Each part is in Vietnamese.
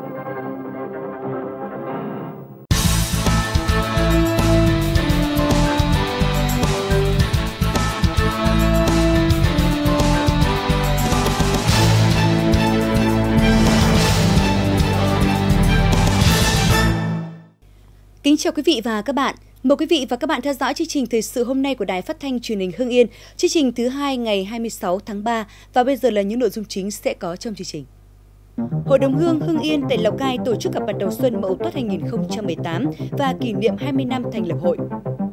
Kính chào quý vị và các bạn. Mời quý vị và các bạn theo dõi chương trình thời sự hôm nay của Đài Phát thanh Truyền hình Hưng Yên, chương trình thứ hai ngày 26 tháng 3 và bây giờ là những nội dung chính sẽ có trong chương trình. Hội đồng Hương Hưng Yên tại Lào Cai tổ chức gặp mặt đầu xuân Mậu Tuất 2018 và kỷ niệm 20 năm thành lập hội.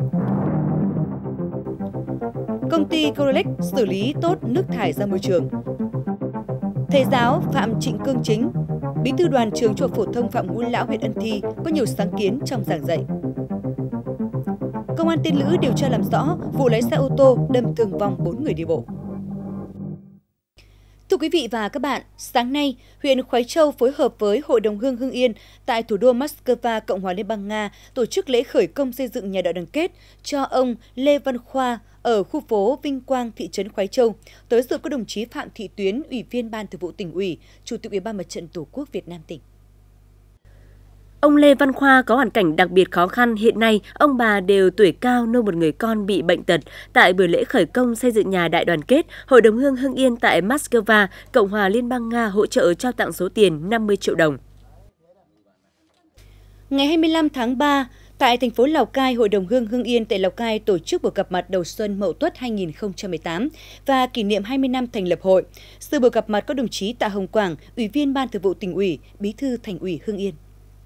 Công ty Corelex xử lý tốt nước thải ra môi trường. Thầy giáo Phạm Trịnh Cương Chính, Bí thư đoàn trường Trung học phổ thông Phạm Ngũ Lão huyện Ân Thi có nhiều sáng kiến trong giảng dạy. Công an Tiên Lữ điều tra làm rõ vụ lái xe ô tô đâm thương vong 4 người đi bộ. Thưa quý vị và các bạn, sáng nay, huyện Khoái Châu phối hợp với Hội đồng Hương Hưng Yên tại thủ đô Moscow, Cộng hòa Liên bang Nga tổ chức lễ khởi công xây dựng nhà đại đoàn kết cho ông Lê Văn Khoa ở khu phố Vinh Quang, thị trấn Khoái Châu. Tới dự có đồng chí Phạm Thị Tuyến, Ủy viên Ban Thường vụ Tỉnh ủy, Chủ tịch Ủy ban Mặt trận Tổ quốc Việt Nam tỉnh. Ông Lê Văn Khoa có hoàn cảnh đặc biệt khó khăn, hiện nay ông bà đều tuổi cao nuôi một người con bị bệnh tật. Tại buổi lễ khởi công xây dựng nhà đại đoàn kết, Hội đồng Hương Hưng Yên tại Moscow, Cộng hòa Liên bang Nga hỗ trợ trao tặng số tiền 50 triệu đồng. Ngày 25 tháng 3, tại thành phố Lào Cai, Hội đồng Hương Hưng Yên tại Lào Cai tổ chức buổi gặp mặt đầu xuân Mậu Tuất 2018 và kỷ niệm 20 năm thành lập hội. Dự buổi gặp mặt có đồng chí Tạ Hồng Quảng, Ủy viên Ban Thường vụ Tỉnh ủy, Bí thư Thành ủy Hưng Yên.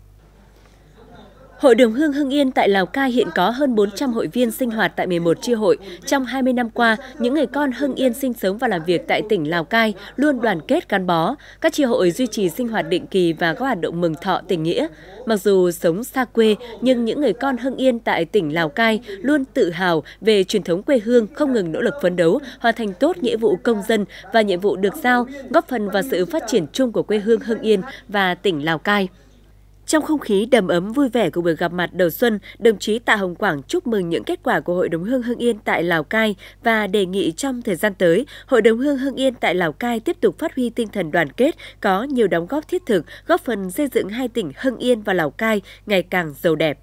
Hội đồng Hương Hưng Yên tại Lào Cai hiện có hơn 400 hội viên sinh hoạt tại 11 chi hội. Trong 20 năm qua, những người con Hưng Yên sinh sống và làm việc tại tỉnh Lào Cai luôn đoàn kết gắn bó. Các chi hội duy trì sinh hoạt định kỳ và có hoạt động mừng thọ tình nghĩa. Mặc dù sống xa quê, nhưng những người con Hưng Yên tại tỉnh Lào Cai luôn tự hào về truyền thống quê hương, không ngừng nỗ lực phấn đấu, hoàn thành tốt nghĩa vụ công dân và nhiệm vụ được giao, góp phần vào sự phát triển chung của quê hương Hưng Yên và tỉnh Lào Cai. Trong không khí đầm ấm vui vẻ của buổi gặp mặt đầu xuân, đồng chí Tạ Hồng Quảng chúc mừng những kết quả của Hội đồng Hương Hưng Yên tại Lào Cai và đề nghị trong thời gian tới, Hội đồng Hương Hưng Yên tại Lào Cai tiếp tục phát huy tinh thần đoàn kết, có nhiều đóng góp thiết thực, góp phần xây dựng hai tỉnh Hưng Yên và Lào Cai ngày càng giàu đẹp.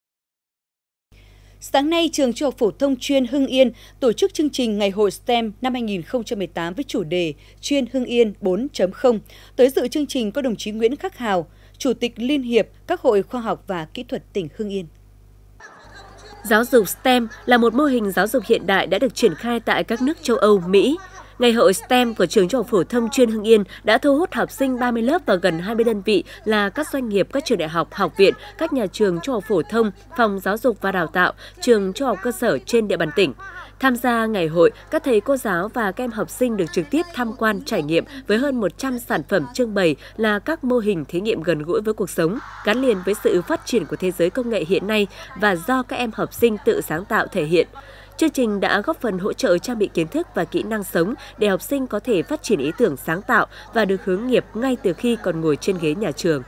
Sáng nay, Trường Trung học phổ thông chuyên Hưng Yên tổ chức chương trình Ngày hội STEM năm 2018 với chủ đề Chuyên Hưng Yên 4.0. Tới dự chương trình có đồng chí Nguyễn Khắc Hào, Chủ tịch Liên hiệp các hội khoa học và kỹ thuật tỉnh Hưng Yên. Giáo dục STEM là một mô hình giáo dục hiện đại đã được triển khai tại các nước châu Âu, Mỹ. Ngày hội STEM của Trường Trung học phổ thông chuyên Hưng Yên đã thu hút học sinh 30 lớp và gần 20 đơn vị là các doanh nghiệp, các trường đại học, học viện, các nhà trường trung học phổ thông, phòng giáo dục và đào tạo, trường trung học cơ sở trên địa bàn tỉnh. Tham gia ngày hội, các thầy cô giáo và các em học sinh được trực tiếp tham quan trải nghiệm với hơn 100 sản phẩm trưng bày là các mô hình thí nghiệm gần gũi với cuộc sống, gắn liền với sự phát triển của thế giới công nghệ hiện nay và do các em học sinh tự sáng tạo thể hiện. Chương trình đã góp phần hỗ trợ trang bị kiến thức và kỹ năng sống để học sinh có thể phát triển ý tưởng sáng tạo và được hướng nghiệp ngay từ khi còn ngồi trên ghế nhà trường.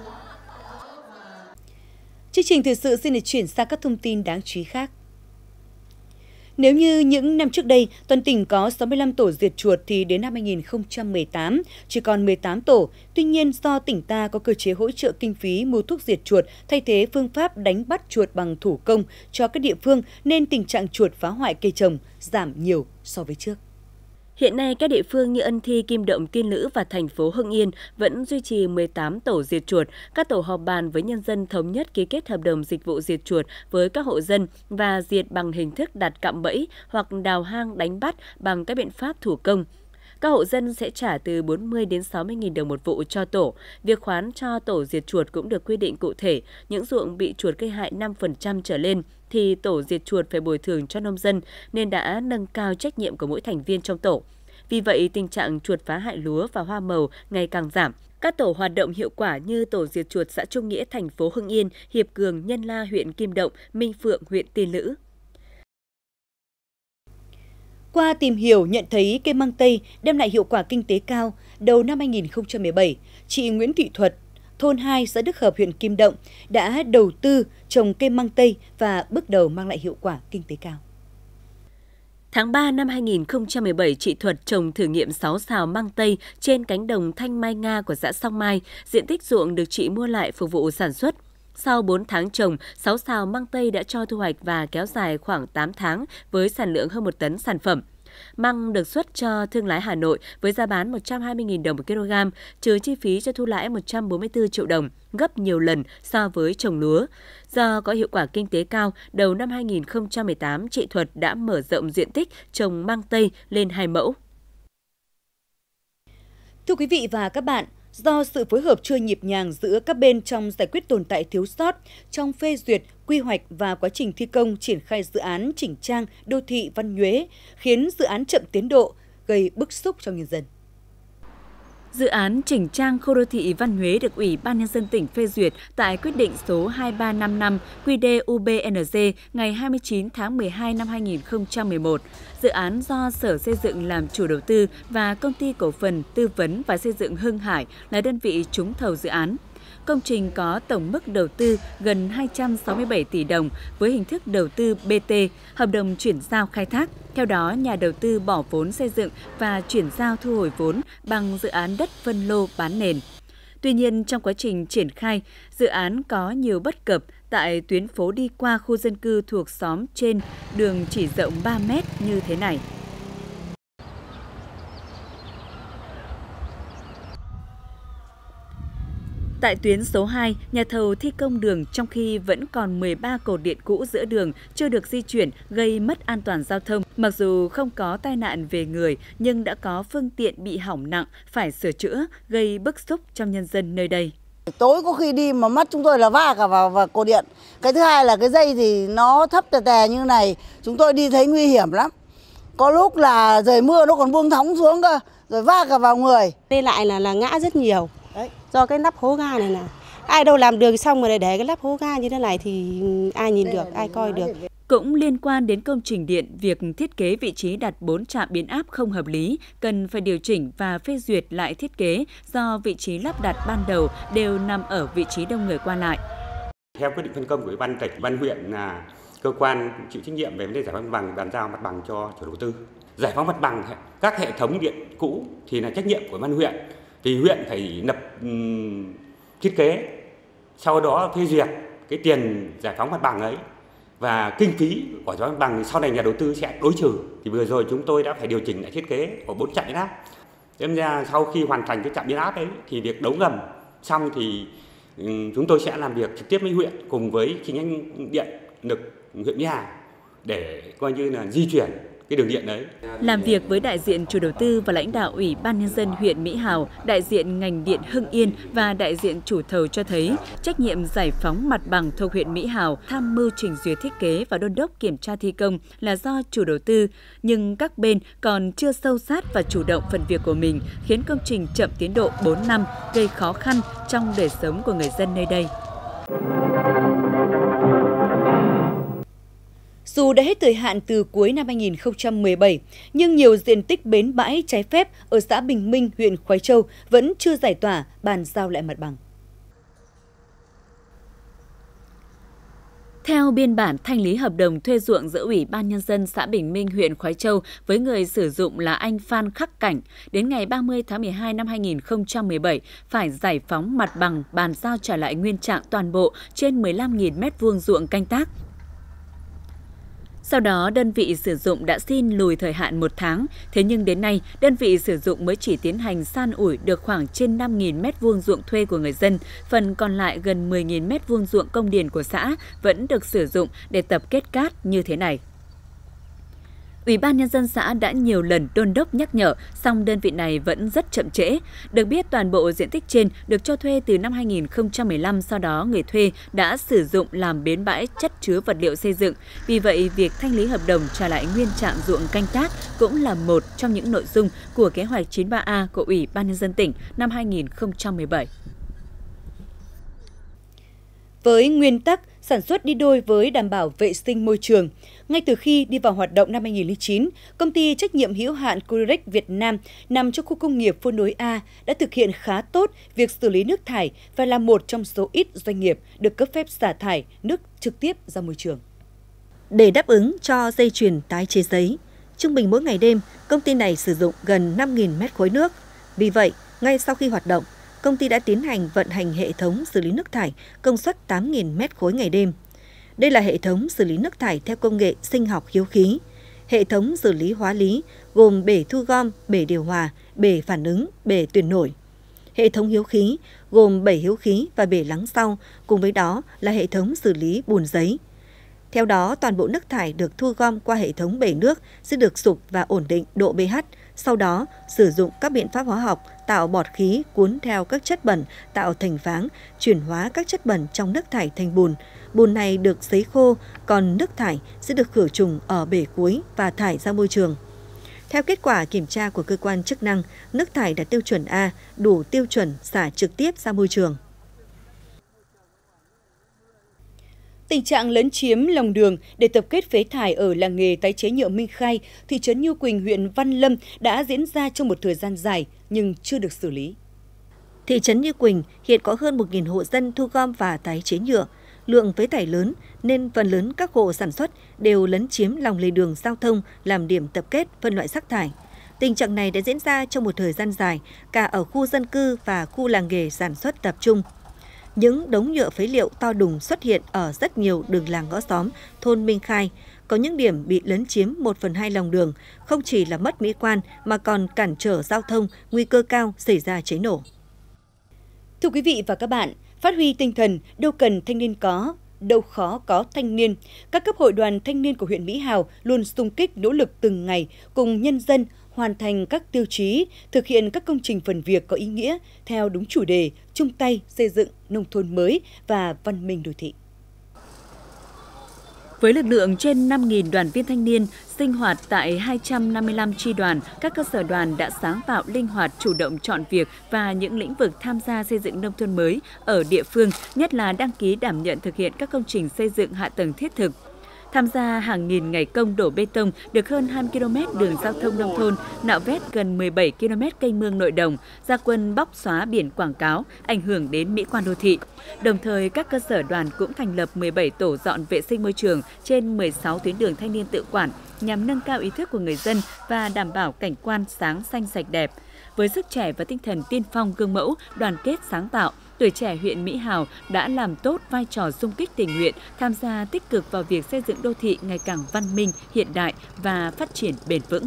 Chương trình thời sự xin được chuyển sang các thông tin đáng chú ý khác. Nếu như những năm trước đây, toàn tỉnh có 65 tổ diệt chuột thì đến năm 2018 chỉ còn 18 tổ. Tuy nhiên, do tỉnh ta có cơ chế hỗ trợ kinh phí mua thuốc diệt chuột thay thế phương pháp đánh bắt chuột bằng thủ công cho các địa phương nên tình trạng chuột phá hoại cây trồng giảm nhiều so với trước. Hiện nay, các địa phương như Ân Thi, Kim Động, Tiên Lữ và thành phố Hưng Yên vẫn duy trì 18 tổ diệt chuột. Các tổ họp bàn với nhân dân thống nhất ký kết hợp đồng dịch vụ diệt chuột với các hộ dân và diệt bằng hình thức đặt cạm bẫy hoặc đào hang đánh bắt bằng các biện pháp thủ công. Các hộ dân sẽ trả từ 40 đến 60.000 đồng một vụ cho tổ. Việc khoán cho tổ diệt chuột cũng được quy định cụ thể. Những ruộng bị chuột gây hại 5% trở lên thì tổ diệt chuột phải bồi thường cho nông dân nên đã nâng cao trách nhiệm của mỗi thành viên trong tổ. Vì vậy, tình trạng chuột phá hại lúa và hoa màu ngày càng giảm. Các tổ hoạt động hiệu quả như tổ diệt chuột xã Trung Nghĩa, thành phố Hưng Yên, Hiệp Cường, Nhân La, huyện Kim Động, Minh Phượng, huyện Tiên Lữ. Qua tìm hiểu nhận thấy cây măng tây đem lại hiệu quả kinh tế cao, đầu năm 2017, chị Nguyễn Thị Thuật, thôn 2 xã Đức Hợp, huyện Kim Động đã đầu tư trồng cây măng tây và bước đầu mang lại hiệu quả kinh tế cao. Tháng 3 năm 2017, chị Thuật trồng thử nghiệm 6 sào măng tây trên cánh đồng Thanh Mai Nga của xã Song Mai. Diện tích ruộng được chị mua lại phục vụ sản xuất. Sau 4 tháng trồng, 6 sào măng tây đã cho thu hoạch và kéo dài khoảng 8 tháng với sản lượng hơn 1 tấn sản phẩm. Măng được xuất cho thương lái Hà Nội với giá bán 120.000 đồng một kg, trừ chi phí cho thu lãi 144 triệu đồng, gấp nhiều lần so với trồng lúa. Do có hiệu quả kinh tế cao, đầu năm 2018, chị Thuật đã mở rộng diện tích trồng măng tây lên 2 mẫu. Thưa quý vị và các bạn, do sự phối hợp chưa nhịp nhàng giữa các bên trong giải quyết tồn tại thiếu sót trong phê duyệt, quy hoạch và quá trình thi công triển khai dự án chỉnh trang đô thị Văn Nhuế, khiến dự án chậm tiến độ, gây bức xúc trong nhân dân. Dự án chỉnh trang khu đô thị Văn Nhuế được Ủy ban Nhân dân tỉnh phê duyệt tại quyết định số 2355 QĐ-UBND ngày 29 tháng 12 năm 2011. Dự án do Sở Xây dựng làm chủ đầu tư và Công ty Cổ phần Tư vấn và Xây dựng Hưng Hải là đơn vị trúng thầu dự án. Công trình có tổng mức đầu tư gần 267 tỷ đồng với hình thức đầu tư BT, hợp đồng chuyển giao khai thác. Theo đó, nhà đầu tư bỏ vốn xây dựng và chuyển giao thu hồi vốn bằng dự án đất phân lô bán nền. Tuy nhiên, trong quá trình triển khai, dự án có nhiều bất cập tại tuyến phố đi qua khu dân cư thuộc xóm trên đường chỉ rộng 3 mét như thế này. Tại tuyến số 2, nhà thầu thi công đường trong khi vẫn còn 13 cột điện cũ giữa đường chưa được di chuyển gây mất an toàn giao thông. Mặc dù không có tai nạn về người nhưng đã có phương tiện bị hỏng nặng phải sửa chữa gây bức xúc trong nhân dân nơi đây. Tối có khi đi mà mắt chúng tôi là va cả vào cột điện. Cái thứ hai là cái dây thì nó thấp tè tè như này, chúng tôi đi thấy nguy hiểm lắm. Có lúc là trời mưa nó còn buông thõng xuống cơ, rồi va cả vào người. Đây lại là ngã rất nhiều. Đấy. Do cái nắp hố ga này là ai đâu làm đường xong rồi để cái nắp hố ga như thế này thì ai nhìn được, ai coi được. Cũng liên quan đến công trình điện, việc thiết kế vị trí đặt 4 trạm biến áp không hợp lý, cần phải điều chỉnh và phê duyệt lại thiết kế do vị trí lắp đặt ban đầu đều nằm ở vị trí đông người qua lại. Theo quyết định phân công của Ủy ban tỉnh, ban huyện là cơ quan chịu trách nhiệm về vấn đề giải phóng mặt bằng, bàn giao mặt bằng cho chủ đầu tư. Giải phóng mặt bằng các hệ thống điện cũ thì là trách nhiệm của ban huyện. Thì huyện phải lập thiết kế, sau đó phê duyệt cái tiền giải phóng mặt bằng ấy và kinh phí của giải phóng mặt bằng sau này nhà đầu tư sẽ đối trừ. Thì vừa rồi chúng tôi đã phải điều chỉnh lại thiết kế của 4 trạm biến áp. Thế ra sau khi hoàn thành cái trạm biến áp ấy thì việc đấu ngầm xong thì chúng tôi sẽ làm việc trực tiếp với huyện cùng với chi nhánh điện lực huyện Mỹ Hào để coi như là di chuyển cái đường điện đấy. Làm việc với đại diện chủ đầu tư và lãnh đạo Ủy ban Nhân dân huyện Mỹ Hào, đại diện ngành điện Hưng Yên và đại diện chủ thầu cho thấy trách nhiệm giải phóng mặt bằng thuộc huyện Mỹ Hào, tham mưu trình duyệt thiết kế và đôn đốc kiểm tra thi công là do chủ đầu tư, nhưng các bên còn chưa sâu sát và chủ động phần việc của mình, khiến công trình chậm tiến độ 4 năm, gây khó khăn trong đời sống của người dân nơi đây. Dù đã hết thời hạn từ cuối năm 2017, nhưng nhiều diện tích bến bãi trái phép ở xã Bình Minh, huyện Khoái Châu vẫn chưa giải tỏa, bàn giao lại mặt bằng. Theo biên bản thanh lý hợp đồng thuê ruộng giữa Ủy ban Nhân dân xã Bình Minh, huyện Khoái Châu với người sử dụng là anh Phan Khắc Cảnh, đến ngày 30 tháng 12 năm 2017 phải giải phóng mặt bằng, bàn giao trả lại nguyên trạng toàn bộ trên 15.000 m² ruộng canh tác. Sau đó, đơn vị sử dụng đã xin lùi thời hạn 1 tháng, thế nhưng đến nay, đơn vị sử dụng mới chỉ tiến hành san ủi được khoảng trên 5.000 m² ruộng thuê của người dân, phần còn lại gần 10.000 m² ruộng công điền của xã vẫn được sử dụng để tập kết cát như thế này. Ủy ban Nhân dân xã đã nhiều lần đôn đốc nhắc nhở, song đơn vị này vẫn rất chậm trễ. Được biết toàn bộ diện tích trên được cho thuê từ năm 2015, sau đó người thuê đã sử dụng làm bến bãi chất chứa vật liệu xây dựng. Vì vậy, việc thanh lý hợp đồng trả lại nguyên trạng ruộng canh tác cũng là một trong những nội dung của kế hoạch 93A của Ủy ban Nhân dân tỉnh năm 2017. Với nguyên tắc sản xuất đi đôi với đảm bảo vệ sinh môi trường, ngay từ khi đi vào hoạt động năm 2009, công ty trách nhiệm hữu hạn Curirex Việt Nam nằm trong khu công nghiệp Phố Nối A đã thực hiện khá tốt việc xử lý nước thải và là một trong số ít doanh nghiệp được cấp phép xả thải nước trực tiếp ra môi trường. Để đáp ứng cho dây chuyền tái chế giấy, Trung bình mỗi ngày đêm, công ty này sử dụng gần 5.000 mét khối nước. Vì vậy, ngay sau khi hoạt động, công ty đã tiến hành vận hành hệ thống xử lý nước thải công suất 8.000 mét khối ngày đêm. Đây là hệ thống xử lý nước thải theo công nghệ sinh học hiếu khí. Hệ thống xử lý hóa lý gồm bể thu gom, bể điều hòa, bể phản ứng, bể tuyển nổi. Hệ thống hiếu khí gồm bể hiếu khí và bể lắng sau, cùng với đó là hệ thống xử lý bùn giấy. Theo đó, toàn bộ nước thải được thu gom qua hệ thống bể nước sẽ được sục và ổn định độ pH, sau đó sử dụng các biện pháp hóa học tạo bọt khí cuốn theo các chất bẩn tạo thành váng, chuyển hóa các chất bẩn trong nước thải thành bùn. Bùn này được sấy khô, còn nước thải sẽ được khử trùng ở bể cuối và thải ra môi trường. Theo kết quả kiểm tra của cơ quan chức năng, nước thải đạt tiêu chuẩn A, đủ tiêu chuẩn xả trực tiếp ra môi trường. Tình trạng lấn chiếm lòng đường để tập kết phế thải ở làng nghề tái chế nhựa Minh Khai, thị trấn Như Quỳnh, huyện Văn Lâm đã diễn ra trong một thời gian dài nhưng chưa được xử lý. Thị trấn Như Quỳnh hiện có hơn 1.000 hộ dân thu gom và tái chế nhựa. Lượng phế thải lớn nên phần lớn các hộ sản xuất đều lấn chiếm lòng lề đường giao thông làm điểm tập kết phân loại rác thải. Tình trạng này đã diễn ra trong một thời gian dài, cả ở khu dân cư và khu làng nghề sản xuất tập trung. Những đống nhựa phế liệu to đùng xuất hiện ở rất nhiều đường làng ngõ xóm, thôn Minh Khai. Có những điểm bị lấn chiếm 1/2 lòng đường, không chỉ là mất mỹ quan mà còn cản trở giao thông, nguy cơ cao xảy ra cháy nổ. Thưa quý vị và các bạn, phát huy tinh thần đâu cần thanh niên có, đâu khó có thanh niên, các cấp hội đoàn thanh niên của huyện Mỹ Hào luôn xung kích nỗ lực từng ngày cùng nhân dân hoàn thành các tiêu chí, thực hiện các công trình phần việc có ý nghĩa theo đúng chủ đề chung tay xây dựng nông thôn mới và văn minh đô thị. Với lực lượng trên 5.000 đoàn viên thanh niên sinh hoạt tại 255 chi đoàn, các cơ sở đoàn đã sáng tạo, linh hoạt, chủ động chọn việc và những lĩnh vực tham gia xây dựng nông thôn mới ở địa phương, nhất là đăng ký đảm nhận thực hiện các công trình xây dựng hạ tầng thiết thực. Tham gia hàng nghìn ngày công đổ bê tông được hơn 20 km đường giao thông nông thôn, nạo vét gần 17 km kênh mương nội đồng, ra quân bóc xóa biển quảng cáo, ảnh hưởng đến mỹ quan đô thị. Đồng thời, các cơ sở đoàn cũng thành lập 17 tổ dọn vệ sinh môi trường trên 16 tuyến đường thanh niên tự quản nhằm nâng cao ý thức của người dân và đảm bảo cảnh quan sáng xanh sạch đẹp. Với sức trẻ và tinh thần tiên phong gương mẫu, đoàn kết sáng tạo, tuổi trẻ huyện Mỹ Hào đã làm tốt vai trò xung kích tình nguyện, tham gia tích cực vào việc xây dựng đô thị ngày càng văn minh, hiện đại và phát triển bền vững.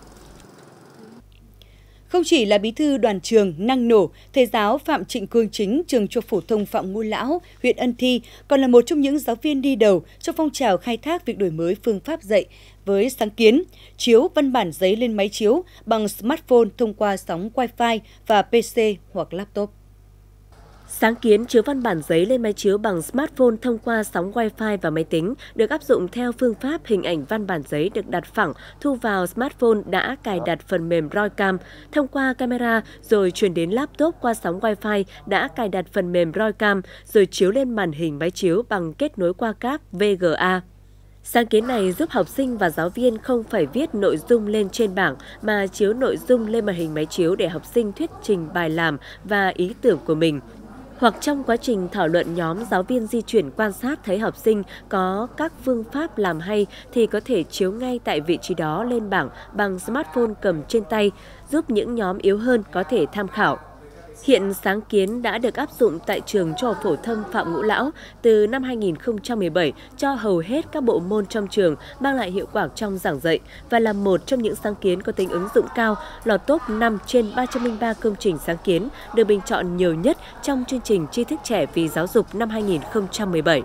Không chỉ là bí thư đoàn trường năng nổ, thầy giáo Phạm Trịnh Cương Chính, trường Trung học phổ thông Phạm Ngũ Lão, huyện Ân Thi, còn là một trong những giáo viên đi đầu trong phong trào khai thác việc đổi mới phương pháp dạy với sáng kiến chiếu văn bản giấy lên máy chiếu bằng smartphone thông qua sóng Wi-Fi và PC hoặc laptop. Sáng kiến chiếu văn bản giấy lên máy chiếu bằng smartphone thông qua sóng Wi-Fi và máy tính được áp dụng theo phương pháp hình ảnh văn bản giấy được đặt phẳng, thu vào smartphone đã cài đặt phần mềm ROICAM, thông qua camera rồi truyền đến laptop qua sóng Wi-Fi đã cài đặt phần mềm ROICAM rồi chiếu lên màn hình máy chiếu bằng kết nối qua cáp VGA. Sáng kiến này giúp học sinh và giáo viên không phải viết nội dung lên trên bảng mà chiếu nội dung lên màn hình máy chiếu để học sinh thuyết trình bài làm và ý tưởng của mình. Hoặc trong quá trình thảo luận nhóm, giáo viên di chuyển quan sát thấy học sinh có các phương pháp làm hay thì có thể chiếu ngay tại vị trí đó lên bảng bằng smartphone cầm trên tay, giúp những nhóm yếu hơn có thể tham khảo. Hiện sáng kiến đã được áp dụng tại trường Trung học phổ thông Phạm Ngũ Lão từ năm 2017 cho hầu hết các bộ môn trong trường, mang lại hiệu quả trong giảng dạy và là một trong những sáng kiến có tính ứng dụng cao, lọt top 5 trên 303 công trình sáng kiến được bình chọn nhiều nhất trong chương trình tri thức trẻ vì giáo dục năm 2017.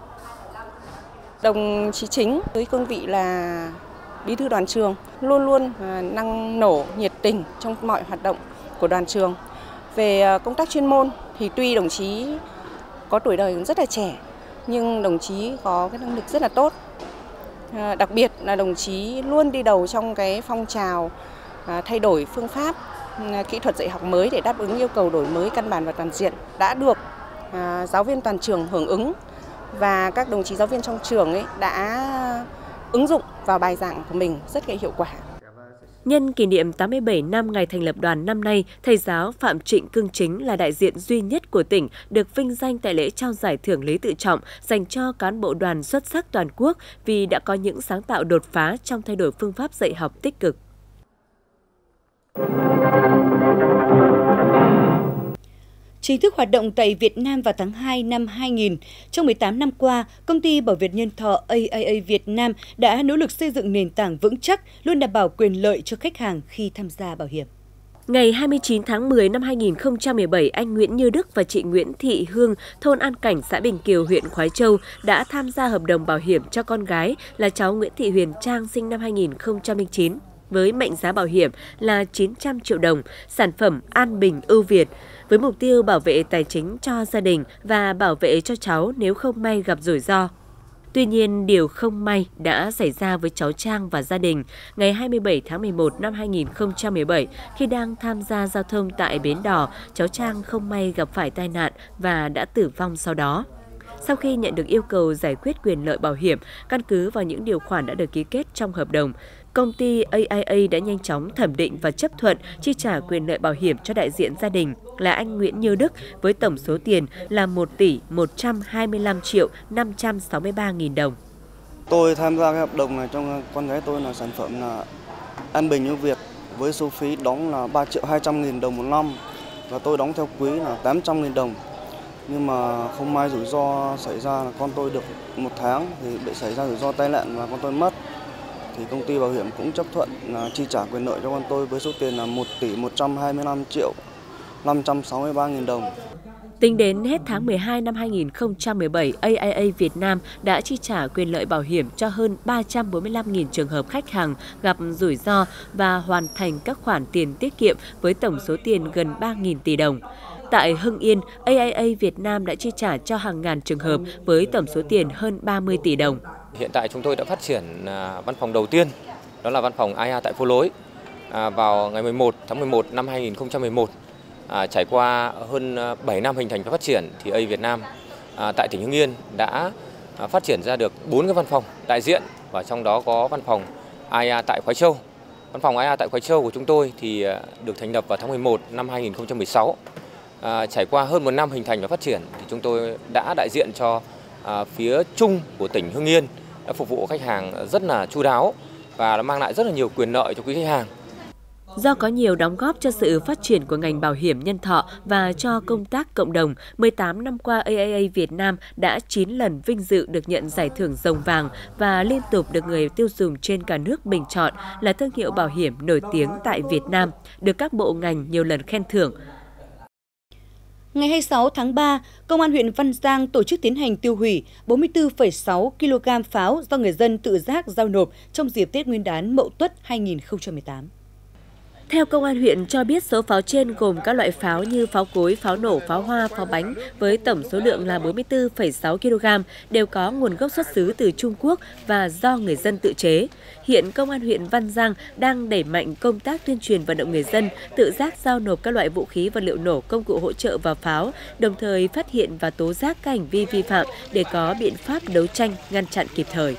Đồng chí Chính với cương vị là bí thư đoàn trường luôn luôn năng nổ, nhiệt tình trong mọi hoạt động của đoàn trường. Về công tác chuyên môn thì tuy đồng chí có tuổi đời rất là trẻ nhưng đồng chí có cái năng lực rất là tốt. Đặc biệt là đồng chí luôn đi đầu trong cái phong trào thay đổi phương pháp kỹ thuật dạy học mới để đáp ứng yêu cầu đổi mới căn bản và toàn diện đã được giáo viên toàn trường hưởng ứng và các đồng chí giáo viên trong trường đã ứng dụng vào bài giảng của mình rất là hiệu quả. Nhân kỷ niệm 87 năm ngày thành lập đoàn năm nay, thầy giáo Phạm Trịnh Cương Chính là đại diện duy nhất của tỉnh được vinh danh tại lễ trao giải thưởng Lý Tự Trọng dành cho cán bộ đoàn xuất sắc toàn quốc vì đã có những sáng tạo đột phá trong thay đổi phương pháp dạy học tích cực. Chính thức hoạt động tại Việt Nam vào tháng 2 năm 2000. Trong 18 năm qua, công ty Bảo Việt Nhân Thọ AIA Việt Nam đã nỗ lực xây dựng nền tảng vững chắc, luôn đảm bảo quyền lợi cho khách hàng khi tham gia bảo hiểm. Ngày 29 tháng 10 năm 2017, anh Nguyễn Như Đức và chị Nguyễn Thị Hương, thôn An Cảnh, xã Bình Kiều, huyện Khoái Châu đã tham gia hợp đồng bảo hiểm cho con gái là cháu Nguyễn Thị Huyền Trang sinh năm 2009. Với mệnh giá bảo hiểm là 900 triệu đồng, sản phẩm An Bình ưu việt, với mục tiêu bảo vệ tài chính cho gia đình và bảo vệ cho cháu nếu không may gặp rủi ro. Tuy nhiên, điều không may đã xảy ra với cháu Trang và gia đình ngày 27 tháng 11 năm 2017 khi đang tham gia giao thông tại Bến Đò, cháu Trang không may gặp phải tai nạn và đã tử vong sau đó. Sau khi nhận được yêu cầu giải quyết quyền lợi bảo hiểm, căn cứ vào những điều khoản đã được ký kết trong hợp đồng, công ty AIA đã nhanh chóng thẩm định và chấp thuận chi trả quyền lợi bảo hiểm cho đại diện gia đình là anh Nguyễn Như Đức với tổng số tiền là 1 tỷ 125 triệu 563 nghìn đồng. Tôi tham gia cái hợp đồng này cho con gái tôi là sản phẩm là An Bình ưu việt với số phí đóng là 3 triệu 200 nghìn đồng một năm và tôi đóng theo quý là 800 nghìn đồng. Nhưng mà không may rủi ro xảy ra là con tôi được 1 tháng thì bị xảy ra rủi ro tai nạn và con tôi mất. Thì công ty bảo hiểm cũng chấp thuận là chi trả quyền lợi cho con tôi với số tiền là 1 tỷ 125 triệu 563 nghìn đồng. Tính đến hết tháng 12 năm 2017, AIA Việt Nam đã chi trả quyền lợi bảo hiểm cho hơn 345.000 trường hợp khách hàng gặp rủi ro và hoàn thành các khoản tiền tiết kiệm với tổng số tiền gần 3.000 tỷ đồng. Tại Hưng Yên, AIA Việt Nam đã chi trả cho hàng ngàn trường hợp với tổng số tiền hơn 30 tỷ đồng. Hiện tại chúng tôi đã phát triển văn phòng đầu tiên, đó là văn phòng AIA tại Phố Lối. Vào ngày 11 tháng 11 năm 2011, trải qua hơn 7 năm hình thành và phát triển, thì AIA Việt Nam tại tỉnh Hưng Yên đã phát triển ra được 4 cái văn phòng đại diện, và trong đó có văn phòng AIA tại Khoái Châu. Văn phòng AIA tại Khoái Châu của chúng tôi thì được thành lập vào tháng 11 năm 2016. Trải qua hơn 1 năm hình thành và phát triển, thì chúng tôi đã đại diện cho phía Trung của tỉnh Hưng Yên, đã phục vụ khách hàng rất là chu đáo và đã mang lại rất là nhiều quyền lợi cho quý khách hàng. Do có nhiều đóng góp cho sự phát triển của ngành bảo hiểm nhân thọ và cho công tác cộng đồng, 18 năm qua AIA Việt Nam đã 9 lần vinh dự được nhận giải thưởng Rồng Vàng và liên tục được người tiêu dùng trên cả nước bình chọn là thương hiệu bảo hiểm nổi tiếng tại Việt Nam, được các bộ ngành nhiều lần khen thưởng. Ngày 26 tháng 3, Công an huyện Văn Giang tổ chức tiến hành tiêu hủy 44,6 kg pháo do người dân tự giác giao nộp trong dịp Tết Nguyên đán Mậu Tuất 2018. Theo Công an huyện cho biết, số pháo trên gồm các loại pháo như pháo cối, pháo nổ, pháo hoa, pháo bánh với tổng số lượng là 44,6 kg, đều có nguồn gốc xuất xứ từ Trung Quốc và do người dân tự chế. Hiện Công an huyện Văn Giang đang đẩy mạnh công tác tuyên truyền vận động người dân tự giác giao nộp các loại vũ khí vật liệu nổ, công cụ hỗ trợ và pháo, đồng thời phát hiện và tố giác các hành vi vi phạm để có biện pháp đấu tranh, ngăn chặn kịp thời.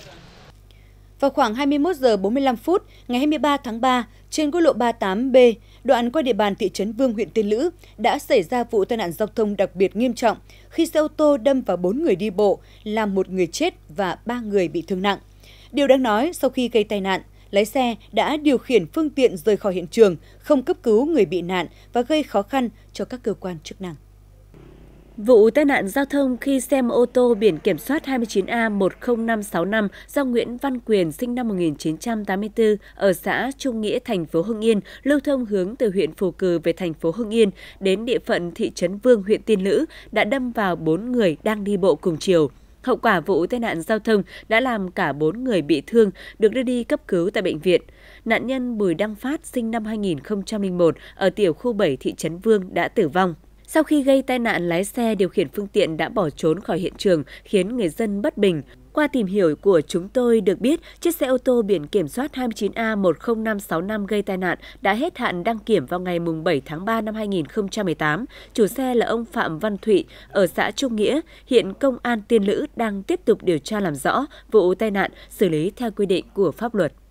Vào khoảng 21 giờ 45 phút ngày 23 tháng 3, trên quốc lộ 38B, đoạn qua địa bàn thị trấn Vương, huyện Tiên Lữ, đã xảy ra vụ tai nạn giao thông đặc biệt nghiêm trọng khi xe ô tô đâm vào 4 người đi bộ, làm 1 người chết và 3 người bị thương nặng. Điều đáng nói, sau khi gây tai nạn, lái xe đã điều khiển phương tiện rời khỏi hiện trường, không cấp cứu người bị nạn và gây khó khăn cho các cơ quan chức năng. Vụ tai nạn giao thông khi xe ô tô biển kiểm soát 29A10565 do Nguyễn Văn Quyền sinh năm 1984 ở xã Trung Nghĩa, thành phố Hưng Yên, lưu thông hướng từ huyện Phù Cừ về thành phố Hưng Yên đến địa phận thị trấn Vương, huyện Tiên Lữ đã đâm vào 4 người đang đi bộ cùng chiều. Hậu quả vụ tai nạn giao thông đã làm cả 4 người bị thương được đưa đi cấp cứu tại bệnh viện. Nạn nhân Bùi Đăng Phát sinh năm 2001 ở tiểu khu 7 thị trấn Vương đã tử vong. Sau khi gây tai nạn, lái xe điều khiển phương tiện đã bỏ trốn khỏi hiện trường, khiến người dân bất bình. Qua tìm hiểu của chúng tôi được biết, chiếc xe ô tô biển kiểm soát 29A10565 gây tai nạn đã hết hạn đăng kiểm vào ngày 7 tháng 3 năm 2018. Chủ xe là ông Phạm Văn Thụy ở xã Trung Nghĩa. Hiện Công an Tiên Lữ đang tiếp tục điều tra làm rõ vụ tai nạn, xử lý theo quy định của pháp luật.